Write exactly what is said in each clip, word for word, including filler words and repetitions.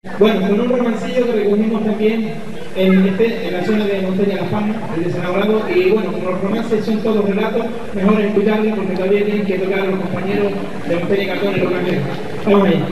Bueno, con un romancillo que recogimos también en, este, en la zona de Montaña, Las Palmas, el Desenamorado, y bueno, como los romances son todos relatos, mejor escucharlos porque todavía tienen que tocar a los compañeros de Montaña Cartón y los cangrejos. Vamos ahí.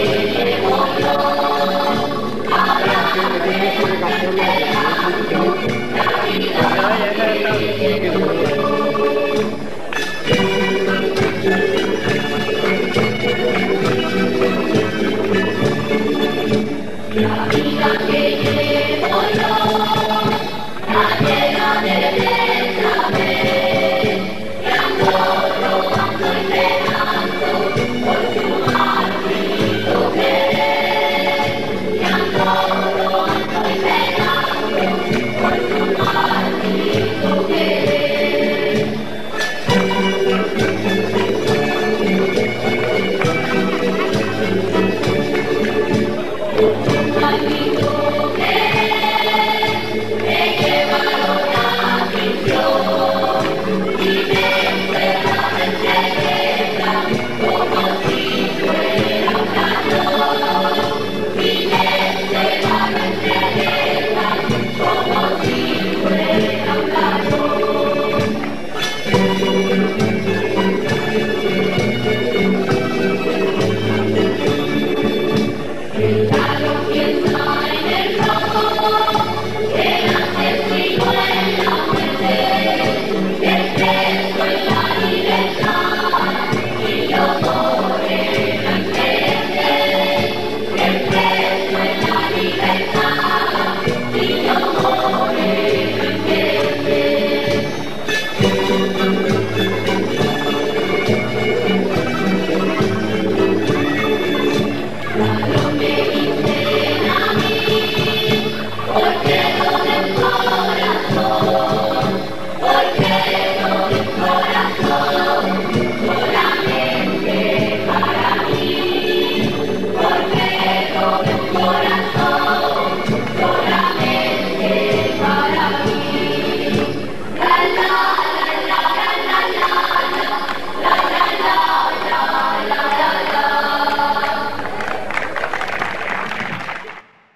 Thank you.